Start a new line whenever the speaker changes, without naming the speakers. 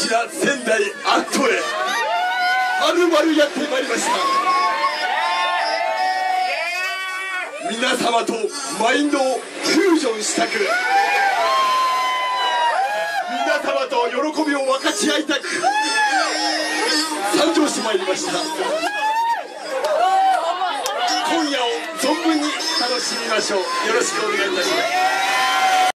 ちら仙台アットへはるばるやってまいりました。皆様とマインドをフュージョンしたく、皆様と喜びを分かち合いたく参上してまいりました。今夜を存分に楽しみましょう。よろしくお願いいたします。